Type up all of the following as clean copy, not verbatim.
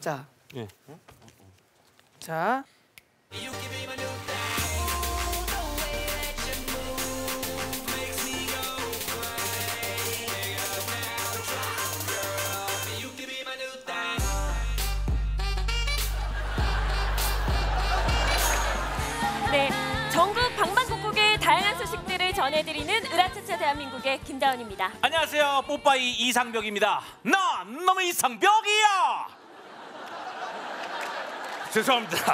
자, 예. 자. 네, 전국 방방곡곡의 다양한 소식들을 전해드리는 으라차차 대한민국의 김다운입니다. 안녕하세요. 뽀빠이 이상벽입니다. 난 너무 이상벽이야. 죄송합니다.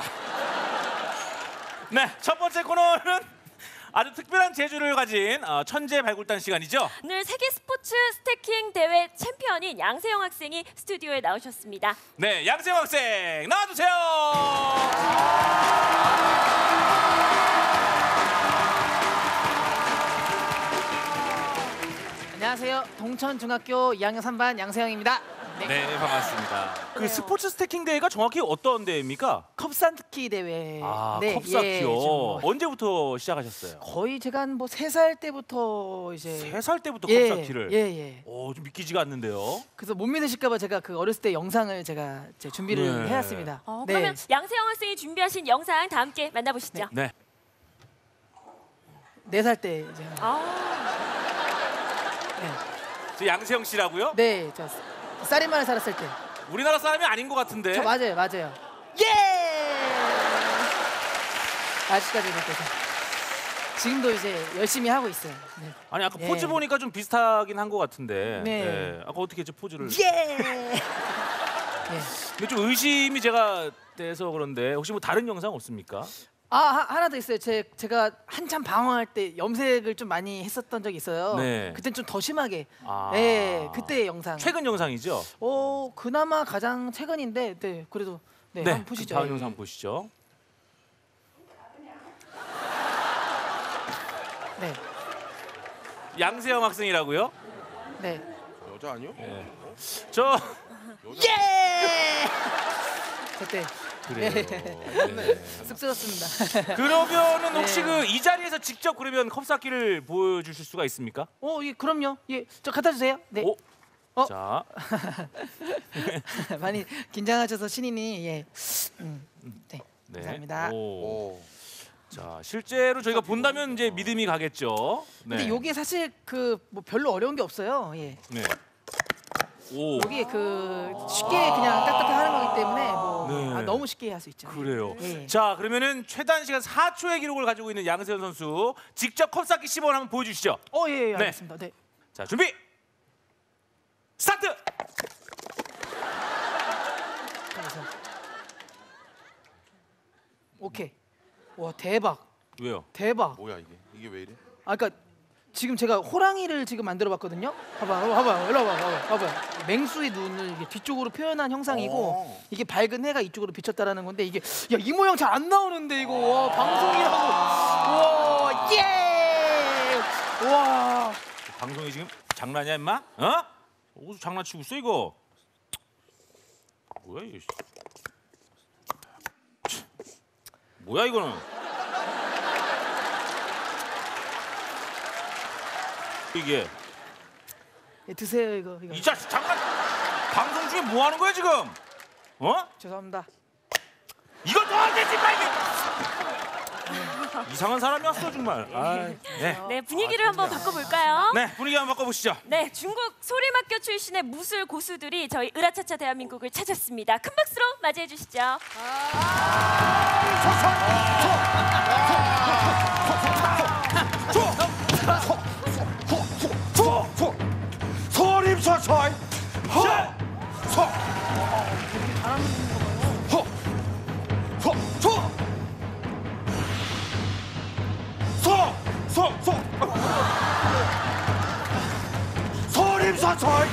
네, 첫 번째 코너는 아주 특별한 재주를 가진 천재 발굴단 시간이죠. 오늘 세계 스포츠 스태킹 대회 챔피언인 양세형 학생이 스튜디오에 나오셨습니다. 네, 양세형 학생 나와주세요. 안녕하세요. 동천중학교 2학년 3반 양세형입니다. 네, 반갑습니다. 그 그래요. 스포츠 스태킹 대회가 정확히 어떤 대회입니까? 컵산트키 대회. 아, 네, 컵사키요. 좀 언제부터 시작하셨어요? 거의 제가 한 뭐 3살 때부터 이제 3살 때부터 예, 컵사키를. 예. 좀 믿기지가 않는데요. 그래서 못 믿으실까봐 제가 그 어렸을 때 영상을 제가 이제 준비를 네. 해왔습니다. 그러면 양세형 학생이 준비하신 영상 다 함께 만나보시죠. 네. 4살 때 이제. 저 양세형 씨라고요? 네, 저 쌀이만에 살았을 때. 우리나라 사람이 아닌 것 같은데. 저 맞아요. 예! 아직까지 그렇게 지금도 이제 열심히 하고 있어요. 네. 아니 아까 예. 포즈 보니까 좀 비슷하긴 한 것 같은데. 네. 아까 어떻게 했죠 포즈를? 예! 예. 근데 좀 의심이 제가 돼서 그런데 혹시 뭐 다른 영상 없습니까? 하나 더 있어요. 제가 한참 방황할 때 염색을 좀 많이 했었던 적이 있어요. 네. 그땐 좀 더 심하게. 아. 네, 그때 영상. 최근 영상이죠? 그나마 가장 최근인데, 네, 그래도 네, 한번 보시죠. 다음 영상 보시죠. 네, 양세형 학생이라고요? 네. 여자 아니요? 네. 저 예! 그때 그래요. 네. 쑥스럽습니다. 그러면은 혹시 네. 그 이 자리에서 직접 그러면 컵쌓기를 보여주실 수가 있습니까? 예, 그럼요. 예, 저 갖다 주세요. 네. 자, 많이 긴장하셔서 신인이 네. 네. 감사합니다. 자, 실제로 저희가 본다면 이제 믿음이 가겠죠. 네. 근데 요게 사실 그 뭐 별로 어려운 게 없어요. 예. 네. 오. 여기 그 쉽게 그냥 딱딱하게 하는 거기 때문에 뭐 네. 너무 쉽게 할 수 있죠. 그래요. 예. 자, 그러면은 최단 시간 4초의 기록을 가지고 있는 양세형 선수 직접 컵쌓기 시범을 한번 보여주시죠. 예, 알겠습니다. 네. 자, 준비. 스타트. 그래서 오케이. 와, 대박. 왜요? 대박. 뭐야 이게 왜 이래? 그러니까 지금 제가 호랑이를 지금 만들어 봤거든요. 봐봐, 일로 와봐. 맹수의 눈을 이게 뒤쪽으로 표현한 형상이고 이게 밝은 해가 이쪽으로 비쳤다라는 건데 이게 이 모양 잘 안 나오는데 이거 와, 방송이라고. 와, 예! 와. 방송이 지금 장난이야, 임마? 어디서 장난치고 있어 이거? 뭐야 이거? 뭐야 이거는? 이게 예, 드세요 이거. 이 자식 잠깐 방송 중에 뭐 하는 거야 지금? 죄송합니다. 이거 너한테 지금 이게 이상한 사람이 왔어 정말. 네, 분위기를 한번 바꿔볼까요? 네, 분위기 한번 바꿔보시죠. 네, 중국 소리막교 출신의 무술 고수들이 저희 으라차차 대한민국을 찾았습니다. 큰 박수로 맞이해 주시죠. 소림소소이 소림소소이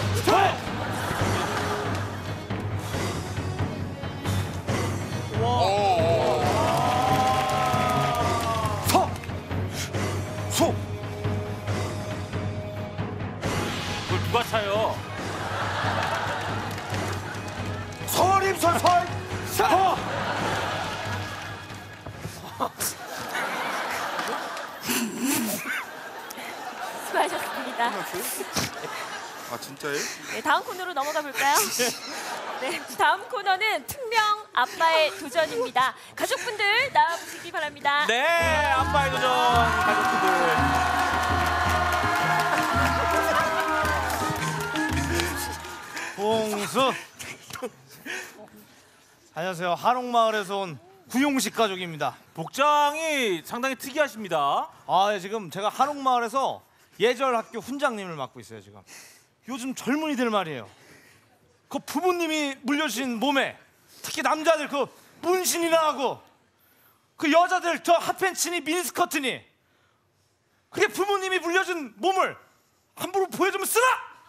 그걸 누가 차요? 소림소소이 수고하셨습니다. 아 진짜예요? 네, 다음 코너로 넘어가 볼까요? 네, 다음 코너는 특명 아빠의 도전입니다. 가족분들 나와주시기 바랍니다. 네, 아빠의 도전 가족분들. 봉수. 안녕하세요. 한옥마을에서 온 구용식 가족입니다. 복장이 상당히 특이하십니다. 아, 지금 제가 한옥마을에서 예절학교 훈장님을 맡고 있어요. 지금 요즘 젊은이들 말이에요. 그 부모님이 물려주신 몸에 특히 남자들 그 문신이나 하고 그 여자들 저 핫팬츠니 미니스커트니 그게 부모님이 물려준 몸을 함부로 보여주면 쓰나?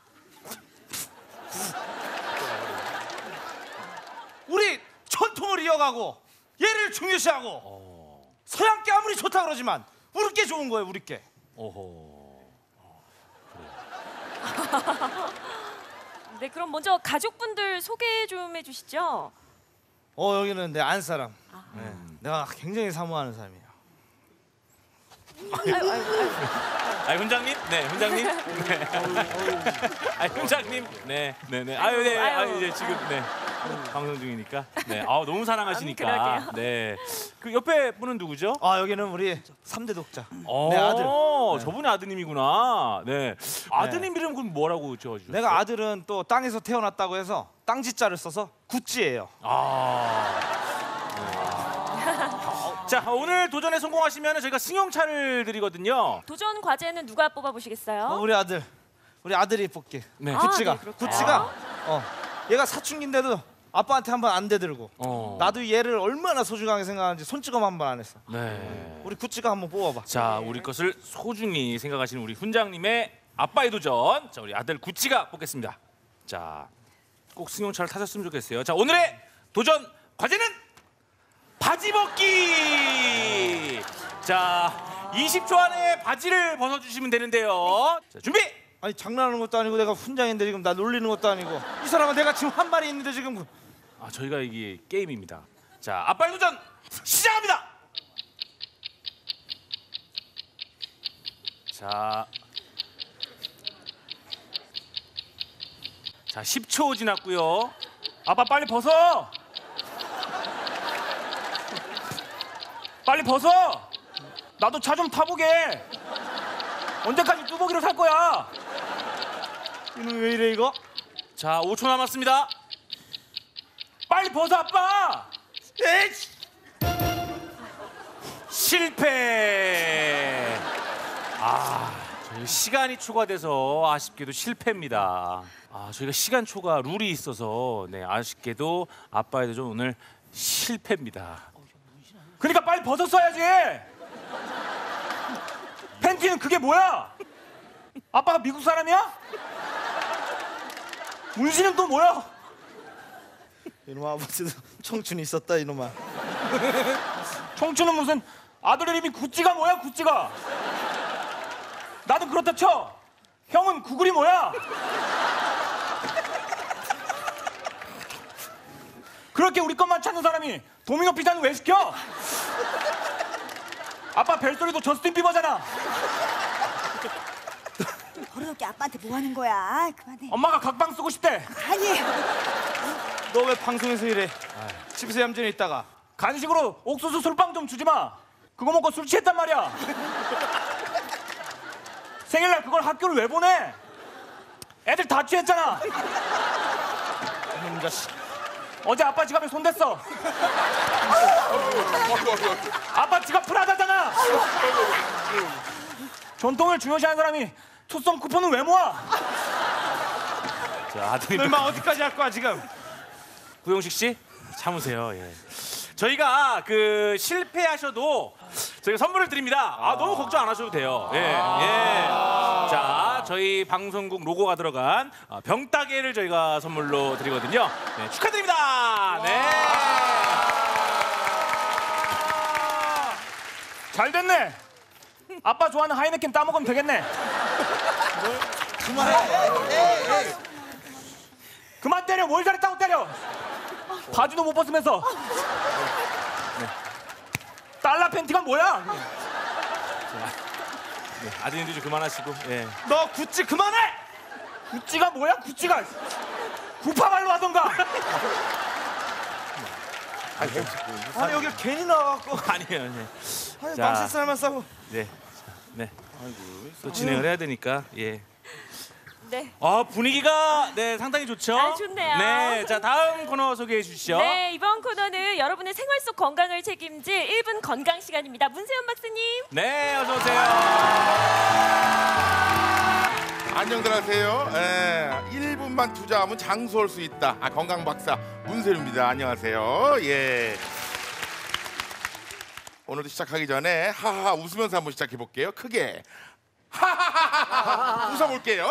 우리 전통을 이어가고 예를 중요시하고 서양께 아무리 좋다 그러지만 우리께 좋은 거예요. 우리께. 네, 그럼 먼저 가족분들 소개 좀 해주시죠. 여기는 내 안사람. 네, 내가 굉장히 사모하는 사람이에요. 훈장님? 네, 훈장님. 네. 훈장님. 네, 네, 네. 아유, 네. 아유, 이제 지금 네. 방송 중이니까. 네. 너무 사랑하시니까. 그러게요. 네. 그 옆에 분은 누구죠? 여기는 우리 3대 독자. 내 아들. 저분이 아드님이구나. 네. 아드님 이름 그럼 뭐라고 지어주셨어요? 내가 아들은 또 땅에서 태어났다고 해서 땅지자를 써서 구찌예요. 자, 오늘 도전에 성공하시면 저희가 승용차를 드리거든요. 도전 과제는 누가 뽑아보시겠어요? 우리 아들이 뽑기. 네. 구찌가. 네, 그렇군요. 구찌가. 얘가 사춘기인데도 아빠한테 한번 안 대들고. 나도 얘를 얼마나 소중하게 생각하는지 손찌검 한 번 안 했어. 네. 우리 구찌가 한번 뽑아봐. 자, 우리 것을 소중히 생각하시는 우리 훈장님의 아빠의 도전. 자, 우리 아들 구찌가 뽑겠습니다. 자, 꼭 승용차를 타셨으면 좋겠어요. 자, 오늘의 도전 과제는 바지 벗기. 자, 20초 안에 바지를 벗어주시면 되는데요. 자, 준비. 아니 장난하는 것도 아니고 내가 훈장인데 지금 나 놀리는 것도 아니고 이 사람은 내가 지금 한 말이 있는데 지금 저희가 이게 게임입니다. 자, 아빠의 도전 시작합니다. 자, 10초 지났고요. 아빠 빨리 벗어. 빨리 벗어. 나도 차 좀 타보게. 언제까지 뚜벅이로 살 거야? 이놈 왜 이래 이거? 자, 5초 남았습니다. 빨리 벗어, 아빠. 에이씨! 실패. 저희 시간이 초과돼서 아쉽게도 실패입니다. 저희가 시간 초과 룰이 있어서 네, 아쉽게도 아빠의 도전 오늘 실패입니다. 그러니까 빨리 벗었어야지. 팬티는 그게 뭐야? 아빠가 미국 사람이야? 문신은 또 뭐야? 이놈아 아버지도 청춘이 있었다 이놈아. 청춘은 무슨 아들 이름이 구찌가 뭐야 구찌가? 나도 그렇다 쳐. 형은 구글이 뭐야? 그렇게 우리 것만 찾는 사람이 도미노 피자는 왜 시켜? 아빠 벨소리도 저스틴 비버잖아. 버릇없게 아빠한테 뭐 하는 거야? 그만해. 엄마가 각방 쓰고 싶대. 아니. 너 왜 방송에서 이래? 집에서 얌전히 있다가. 간식으로 옥수수 술빵 좀 주지 마. 그거 먹고 술 취했단 말이야. 생일날 그걸 학교를 왜 보내? 애들 다 취했잖아. 이놈 자식. 어제 아빠 지갑에 손 댔어. 아빠 지갑 프라다잖아. 전통을 중요시하는 사람이 투썸 쿠폰은 왜 모아? 자, 아들이 너 인마 어디까지 할 거야 지금? 구용식 씨 참으세요. 예. 저희가 그 실패하셔도 저희가 선물을 드립니다. 너무 걱정 안 하셔도 돼요. 예, 예. 자, 저희 방송국 로고가 들어간 병따개를 저희가 선물로 드리거든요. 네, 축하드립니다. 네. 잘 됐네. 아빠 좋아하는 하이네켄 따먹으면 되겠네. 그만해. 그만 때려. 뭘 잘했다고 때려. 바지도 못 벗으면서. 네. 달러 팬티가 뭐야? 네, 아드님도 좀 그만하시고. 예. 너 구찌 그만해. 구찌가 뭐야? 구찌가 구파발로 하던가. 아니 여기 괜히 나와갖고. 아니에요. 네. 아니 자. 망신살만 싸고. 네. 네. 또 진행을 해야 되니까. 예. 네. 분위기가 네 상당히 좋죠. 아, 좋네요. 네, 자 다음 코너 소개해 주시죠. 네, 이번 코너는 여러분의 생활 속 건강을 책임질 1분 건강 시간입니다. 문세윤 박사님. 네, 어서 오세요. 안녕들 하세요. 1분만 투자하면 장수할 수 있다. 건강 박사 문세윤입니다. 안녕하세요. 예. 오늘도 시작하기 전에 하하하 웃으면서 한번 시작해 볼게요. 크게 하하하하 웃어볼게요.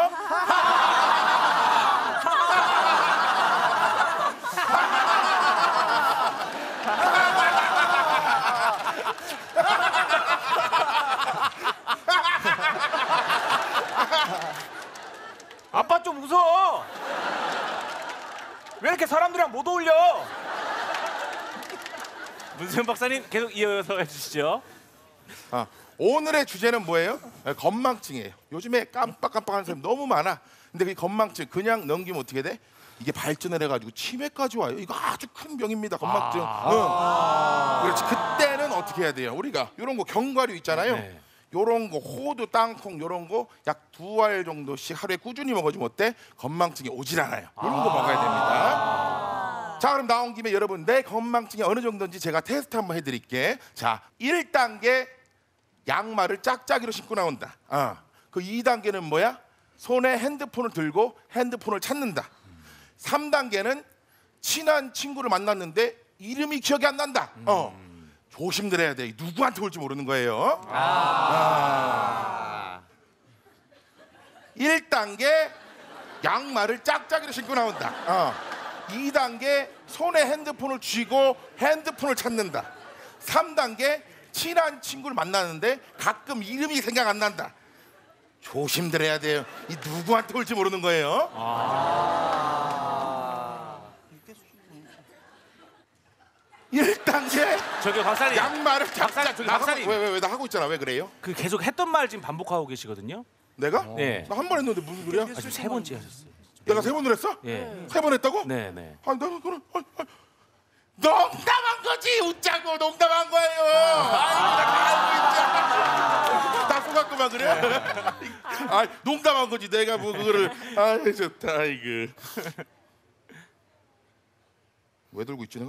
아빠 좀 웃어. 왜 이렇게 사람들이랑 못 어울려? 문세윤 박사님 계속 이어서 해주시죠. 오늘의 주제는 뭐예요? 건망증이에요. 요즘에 깜빡깜빡하는 사람이 너무 많아. 근데 그 건망증 그냥 넘기면 어떻게 돼? 이게 발전을 해가지고 치매까지 와요. 이거 아주 큰 병입니다. 건망증. 그렇지. 그때는 어떻게 해야 돼요? 우리가 이런 거 견과류 있잖아요. 네. 요런 거 호두, 땅콩 요런 거 약 2알 정도씩 하루에 꾸준히 먹어주면 어때? 건망증이 오질 않아요. 이런 거 먹어야 됩니다. 자, 그럼 나온 김에 여러분 내 건망증이 어느 정도인지 제가 테스트 한번 해드릴게. 자, 1단계 양말을 짝짝이로 신고 나온다. 그 2단계는 뭐야? 손에 핸드폰을 들고 핸드폰을 찾는다. 3단계는 친한 친구를 만났는데 이름이 기억이 안 난다. 조심들 해야 돼. 누구한테 올지 모르는 거예요. 1단계 양말을 짝짝이로 신고 나온다. 2단계 손에 핸드폰을 쥐고 핸드폰을 찾는다. 3단계 친한 친구를 만나는데 가끔 이름이 생각 안 난다. 조심들 해야 돼요. 이 누구한테 올지 모르는 거예요. 1단계 저기 박사님. 양말을 박사님, 저기 박사님. 왜 나 하고 있잖아. 왜 그래요? 그 계속 했던 말 지금 반복하고 계시거든요. 내가? 네. 나 한 번 했는데 무슨 소리야? 지금 세 번째 하셨어요. 내가 3번을 했어? 예. 3번 했다고? 네, 네. 아니 내가 그럼 농담한 거지. 웃자고 농담한 거예요. 아니 나 알고 있잖아. 나 속았구만 그래? 아 농담한 거지. 내가 뭐 그거를 아 좋다 이거. 왜 들고 있지 내가?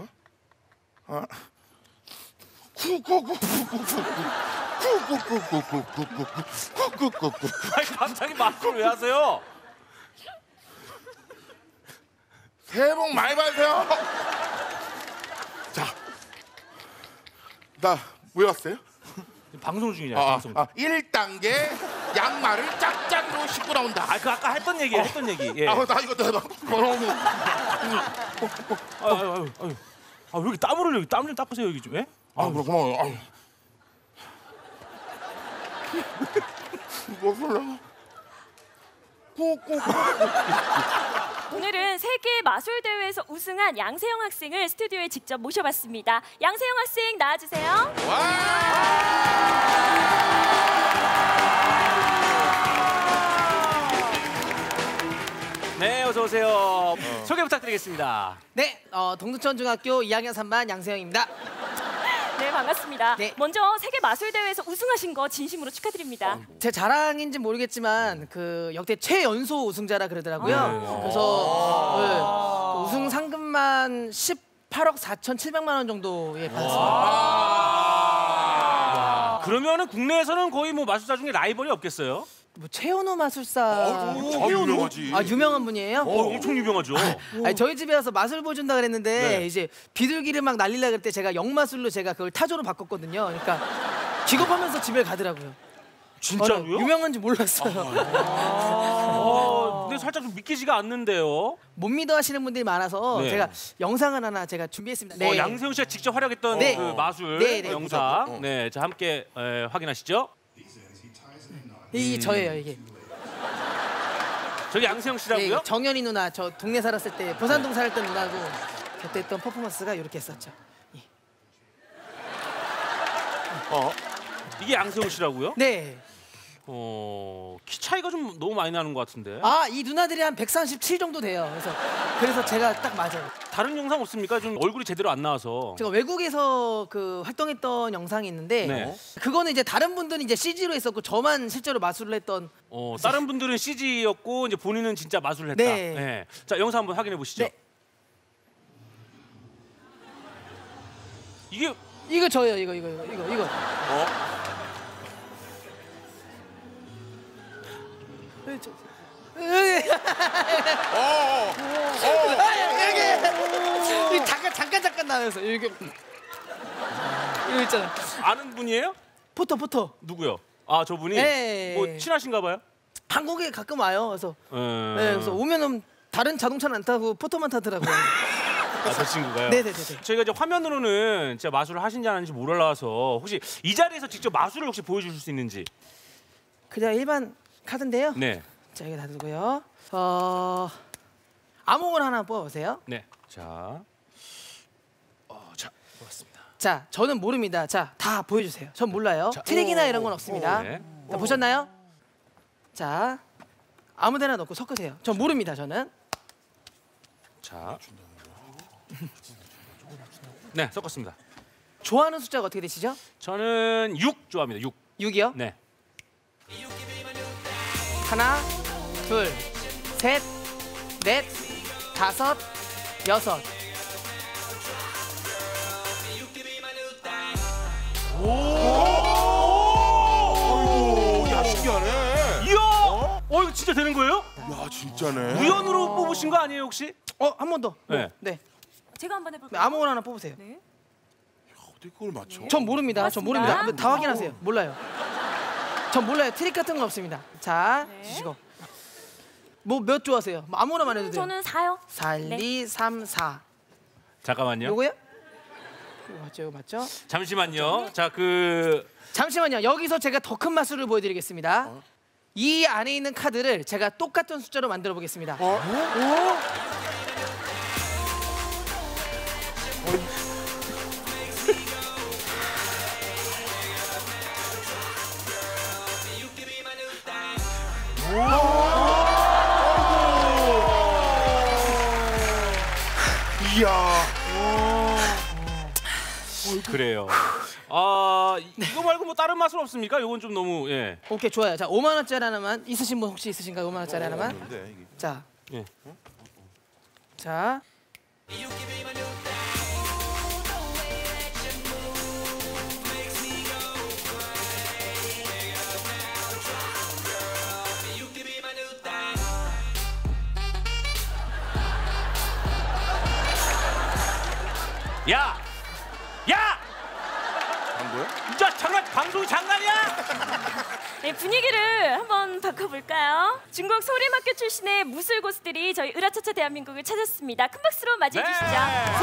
아니 갑자기 마스크를 왜 하세요? 새해 복 많이 받으세요. 자, 나 왜 왔어요? 방송 중이잖아요. 방송. 1단계 양말을 짝짝이로 신고 나온다. 그 아까 했던 얘기예요. 했던 얘기. 예. 나 이거 내가 왜 이렇게 땀을 흘려? 땀 좀 닦으세요 여기 좀. 예? 고마워요. 이거 몰라. 오늘은 세계 마술 대회에서 우승한 양세형 학생을 스튜디오에 직접 모셔봤습니다. 양세형 학생 나와주세요. 네, 어서 오세요. 소개 부탁드리겠습니다. 네, 동두천중학교 2학년 3반 양세형입니다. 네, 반갑습니다. 네. 먼저 세계 마술 대회에서 우승하신 거 진심으로 축하드립니다. 제 자랑인지 모르겠지만 그 역대 최연소 우승자라 그러더라고요. 그래서 네, 우승 상금만 18억 4,700만 원 정도 받았습니다. 그러면은 국내에서는 거의 뭐 마술사 중에 라이벌이 없겠어요? 뭐 최현우 마술사 유명하지. 유명한 분이에요? 엄청 유명하죠. 아니, 저희 집에 와서 마술 보여준다 그랬는데 네. 이제 비둘기를 막 날리려 그럴 때 제가 영마술로 제가 그걸 타조로 바꿨거든요. 그러니까 기겁하면서 집에 가더라고요. 진짜로요? 유명한지 몰랐어요. 근데 살짝 좀 믿기지가 않는데요. 못 믿어 하시는 분들이 많아서 네. 제가 영상을 하나 제가 준비했습니다. 네. 양세형 씨가 직접 활약했던 네. 그 마술 네, 네. 영상. 네, 자 함께 확인하시죠. 이 저예요 이게. 저기 양세형 씨라고요? 네, 정연이 누나 저 동네 살았을 때 보산동 살았던 누나고 그때 했던 퍼포먼스가 이렇게 했었죠. 이게 양세형 씨라고요? 네. 키 차이가 좀 너무 많이 나는 것 같은데. 아, 이 누나들이 한 137 정도 돼요. 그래서 제가 딱 맞아요. 다른 영상 없습니까? 좀 얼굴이 제대로 안 나와서. 제가 외국에서 그 활동했던 영상이 있는데 네. 그거는 이제 다른 분들은 이제 CG로 했었고 저만 실제로 마술을 했던. 다른 분들은 CG였고 이제 본인은 진짜 마술을 했다. 네. 자, 영상 한번 확인해 보시죠. 네. 이게 이거 저예요. 이거. 잠깐 나면서 이렇게 이거 있잖아. 아는 분이에요? 포터. 누구요? 아, 저분이 네. 뭐 친하신가 봐요? 한국에 가끔 와요. 그래서 네, 그래서 오면은 다른 자동차는 안 타고 포터만 타더라고요. 저 친구가요? 네네네. 저희가 이제 화면으로는 진짜 마술을 하신지 안 하는지 몰라서 혹시 이 자리에서 직접 마술을 혹시 보여주실 수 있는지? 그냥 일반 카드인데요. 네. 자, 여기 놔두고요. 아무거나 하나 뽑아보세요. 네. 자, 자, 고맙습니다. 자, 저는 모릅니다. 자, 다 보여주세요. 전 몰라요. 트릭이나 이런 건 없습니다. 네. 자, 보셨나요? 자, 아무데나 넣고 섞으세요. 전 모릅니다. 저는. 자, 네, 섞었습니다. 좋아하는 숫자가 어떻게 되시죠? 저는 6 좋아합니다. 6. 6이요? 네. 하나, 둘, 셋, 넷, 다섯, 여섯. 야, 신기하네. 이야! 이거 진짜 되는 거예요? 야, 진짜네. 우연으로 뽑으신 거 아니에요, 혹시? 한 번 더. 네. 네. 제가 한번 네, 해볼게요. 아무거나 하나 뽑으세요. 네. 어떻게 그걸 맞춰? 전 모릅니다. 전 맞습니다. 모릅니다. 다 확인하세요. 몰라요. 전 몰라요. 트릭 같은 거 없습니다. 자, 네. 주시고. 뭐 몇 좋아하세요? 뭐 아무거나만 해도 돼요. 저는 4요. 4, 1, 네. 2, 3, 4. 잠깐만요. 요거요? 이거 맞죠? 이거 맞죠? 잠시만요. 자, 잠시만요. 여기서 제가 더 큰 마술을 보여드리겠습니다. 이 안에 있는 카드를 제가 똑같은 숫자로 만들어 보겠습니다. 이야. 그래요. 이거 말고 뭐 다른 마술 없습니까? 이건 좀 너무 오케이, 좋아요. 자, 5만 원짜리 하나만 있으신 분 혹시 있으신가요? 5만 원짜리 하나만. 자, 예. 자. 야! 야! 뭐야? 진짜 장난 방송이 장난이야? 네, 분위기를 한번 바꿔볼까요? 중국 소림학교 출신의 무술 고수들이 저희 으라차차 대한민국을 찾았습니다. 큰 박수로 맞이해 주시죠.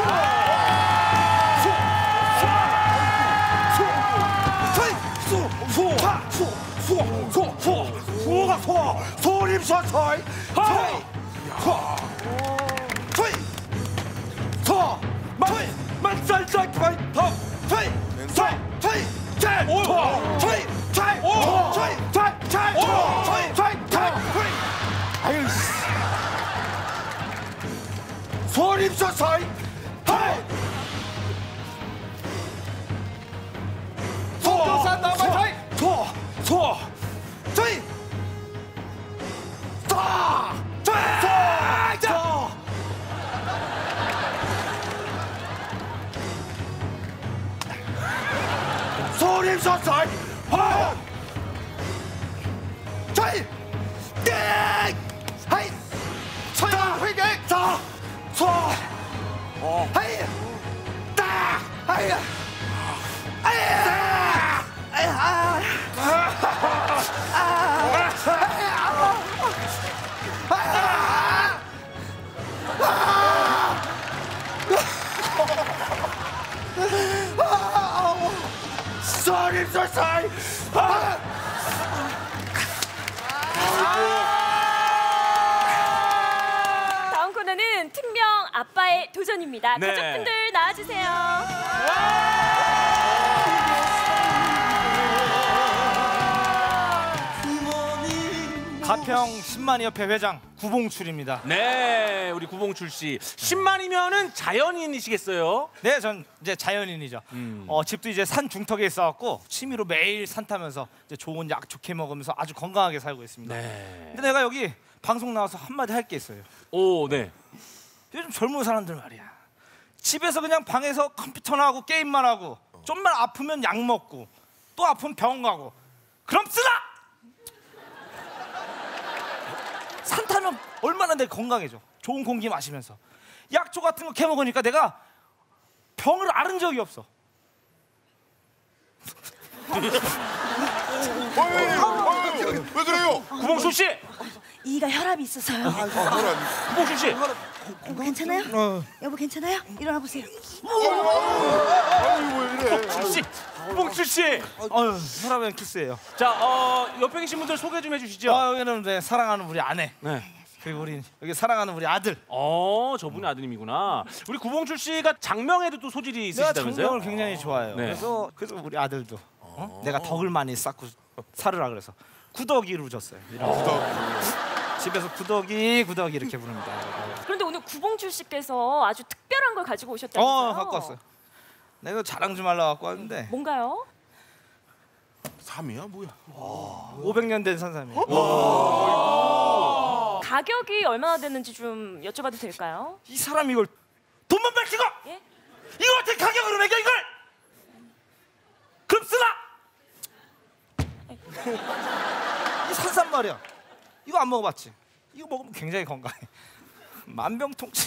다음 코너는 특명 아빠의 도전입니다. 네. 가족분들 나와주세요. 가평 10만이협회 회장 구봉출입니다. 네, 우리 구봉출 씨 10만이면은 자연인이시겠어요? 네, 전 이제 자연인이죠. 집도 이제 산 중턱에 있어갖고 취미로 매일 산 타면서 이제 좋은 약 좋게 먹으면서 아주 건강하게 살고 있습니다. 네. 근데 내가 여기 방송 나와서 한마디 할 게 있어요. 오, 네. 요즘 젊은 사람들 말이야. 집에서 그냥 방에서 컴퓨터나 하고 게임만 하고 좀만 아프면 약 먹고 또 아프면 병원 가고. 그럼 쓰나! 산 타면 얼마나 내 건강해져. 좋은 공기 마시면서 약초 같은 거 캐먹으니까 내가 병을 앓은 적이 없어. 왜 그래요? 구봉출 씨! 이가 혈압이 있어서요. 구봉출 씨! 여보 괜찮아요? 여보 괜찮아요? 일어나 보세요. 아유 왜 이래? 구봉출 씨! 구봉출 씨! 어휴, 혈압은 키스예요. 자, 옆에 계신 분들 소개 좀 해주시죠. 여기는 네, 사랑하는 우리 아내, 네. 그리고 우리 여기 사랑하는 우리 아들. 저분이 아드님이구나. 우리 구봉출 씨가 장명에도 또 소질이 내가 있으시다면서요? 장명을 굉장히 좋아해요. 네. 그래서 우리 아들도 내가 덕을 많이 쌓고 살으라 그래서 구덕이로 줬어요. 집에서 구덕이 이렇게 부릅니다. 그런데 오늘 구봉출 씨께서 아주 특별한 걸 가지고 오셨다면서요? 갖고 왔어요. 내가 자랑 좀 하려고 갖고 왔는데 뭔가요? 3이야 뭐야? 500년 된 산삼이에요. 가격이 얼마나 되는지 좀 여쭤봐도 될까요? 이 사람이 이걸 돈만 밝히고 예? 이걸 어떻게 가격으로 매겨 이걸? 그럼 쓰나? 이 산삼 말이야. 이거 안 먹어봤지? 이거 먹으면 굉장히 건강해. 만병통치.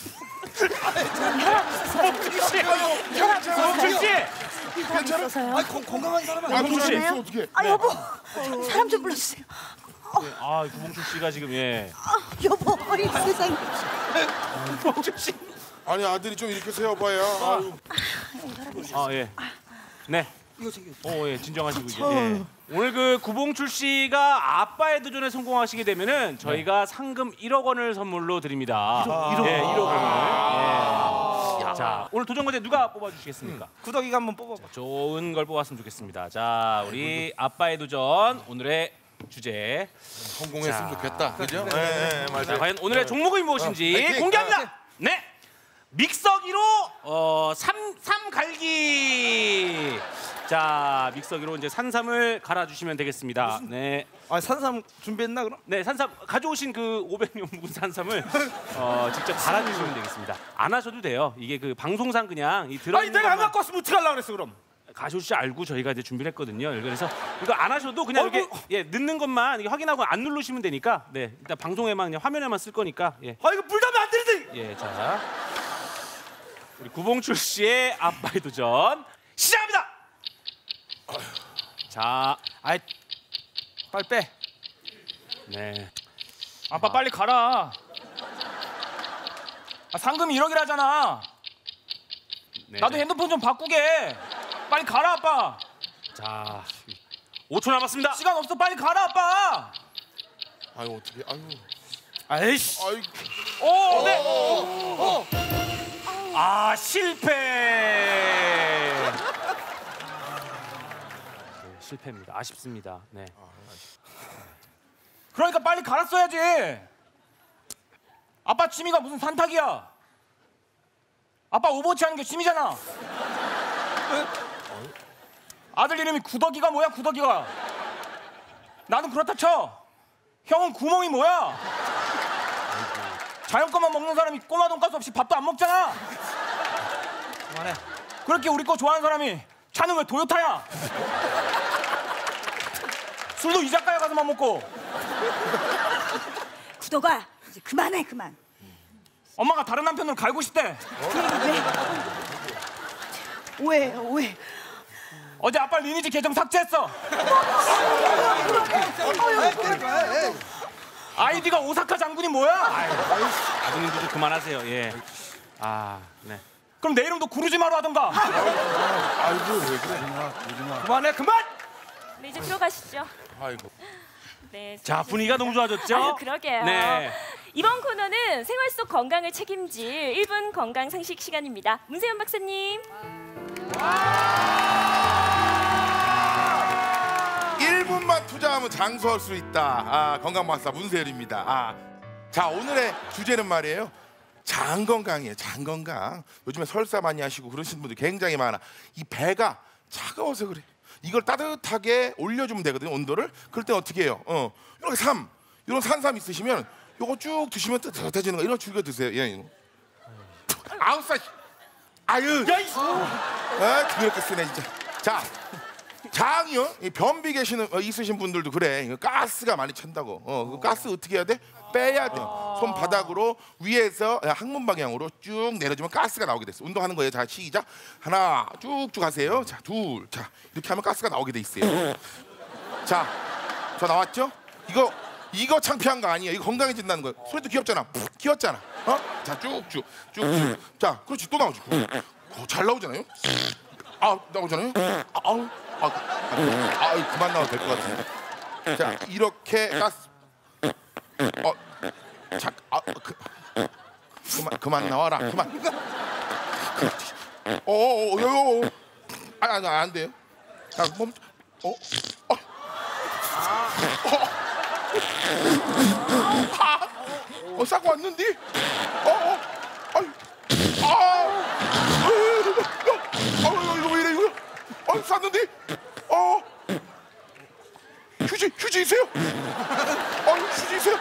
구봉출 씨! 있어서요. 건강한 사람은 구봉출 씨! 괜찮아요? 어떻게? 아 여보 사람 좀 불러주세요. 구봉출 씨가 지금 예. 여보 어이 세상에. 구봉출 씨. 아니 아들이 좀 이렇게 세워봐야. 아유. 예. 네. 예, 진정하시고 이제. 예. 오늘 그 구봉출 씨가 아빠의 도전에 성공하시게 되면은 저희가 상금 1억 원을 선물로 드립니다. 1억 원을. 예. 자, 오늘 도전 과제 누가 뽑아 주시겠습니까? 구덕이가 한번 뽑아봐. 좋은 걸 뽑았으면 좋겠습니다. 자, 우리 아빠의 도전 오늘의 주제. 성공했으면 자. 좋겠다. 그죠? 네, 맞아요. 자, 과연 오늘의 종목이 무엇인지 파이팅! 공개합니다. 네. 믹서기로 삼 갈기. 자, 믹서기로 이제 산삼을 갈아 주시면 되겠습니다. 네. 산삼 준비했나 그럼? 네, 산삼 가져오신 그 500년 묵은 산삼을 직접 갈아 주시면 되겠습니다. 안 하셔도 돼요. 이게 그 방송상 그냥 이 들어 아니 내가 안 갖고 왔으면 어떻게 하려고 그랬어 그럼? 가져오실 줄 알고 저희가 이제 준비를 했거든요. 그래서 이거 안 하셔도 그냥 이렇게 넣는 것만 이게 확인하고 안 누르시면 되니까. 네, 일단 방송에만 그냥 화면에만 쓸 거니까. 예. 이거 물 담으면 안 되는데. 예, 자. 우리 구봉출 씨의 아빠의 도전 시작합니다. 자, 빨리 빼. 네. 아빠 빨리 가라. 상금이 1억이라잖아. 네, 나도 네. 핸드폰 좀 바꾸게. 빨리 가라 아빠. 자, 5초 남았습니다. 시간 없어. 빨리 가라 아빠. 아유 어떻게? 아유. 아이씨. 아유. 오, 네. 실패. 네, 실패입니다. 아쉽습니다. 네. 그러니까 빨리 갈았어야지. 아빠 취미가 무슨 산타기야. 아빠 오버워치 하는 게 취미잖아. 아들 이름이 구덕이가 뭐야 구덕이가. 나는 그렇다 쳐. 형은 구멍이 뭐야. 자연 것만 먹는 사람이 꼬마 돈가스 없이 밥도 안 먹잖아. 그만해. 그렇게 우리 거 좋아하는 사람이 차는 왜 도요타야. 술도 이자카야 가서만 먹고. 구덕아 이제 그만해 그만. 엄마가 다른 남편을 갈고 싶대. 오해예요 오해. 어제 아빠 리니지 계정 삭제했어. 아이디가 오사카 장군이 뭐야? 아드님도 좀 그만하세요. 예. 네. 그럼 내 이름도 구르지마로 하던가. 아이고 왜 그래? 그만해 그만. 네, 이제 들어가시죠. 아이고. 네. 자, 분위기가 너무 좋아졌죠? 아유, 그러게요. 네. 이번 코너는 생활 속 건강을 책임질 1분 건강 상식 시간입니다. 문세윤 박사님. 1분 1분만 투자하면 장수할 수 있다. 건강박사 문세율입니다. 자, 오늘의 주제는 말이에요. 장 건강이에요. 장 건강. 요즘에 설사 많이 하시고 그러시는 분들 굉장히 많아. 이 배가 차가워서 그래. 이걸 따뜻하게 올려주면 되거든요. 온도를. 그럴 때 어떻게 해요? 이렇게 이런 산삼 있으시면 요거 쭉 드시면 따뜻해지는 거. 이런 거 즐겨 드세요. 예. 아우 싸. 아유. 그렇게 쓰네 진짜. 자, 장이요. 이 변비 있으신 분들도 그래. 이거 가스가 많이 찬다고. 그 가스 어떻게 해야 돼? 빼야 돼. 손바닥으로 위에서 항문 방향으로 쭉 내려주면 가스가 나오게 됐어. 운동하는 거예요. 자, 시작. 하나, 쭉쭉 하세요. 자, 둘. 자, 이렇게 하면 가스가 나오게 돼 있어요. 자, 저 나왔죠? 이거 창피한 거 아니에요. 이거 건강해진다는 거예요. 소리도 귀엽잖아. 귀엽잖아. 자, 쭉쭉. 자, 그렇지. 또 나오지. 잘 나오잖아요. 나오잖아요. 그만 나와도 될 것 같아요. 자, 이렇게 가스. 그만 나와라. 그만. 안 돼요. 자, 멈춰. 싸고 왔는데? 이거 왜 이래 이거? 쌌는데? 휴지 있어요? 휴지 있어요?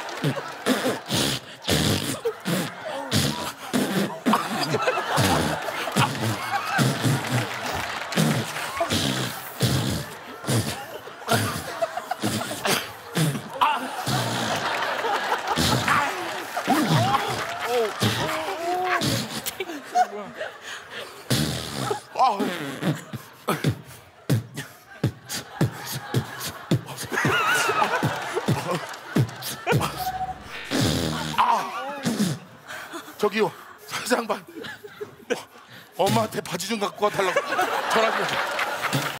저기요, 사장반. 엄마한테 바지 좀 갖고 와달라고 전화 좀.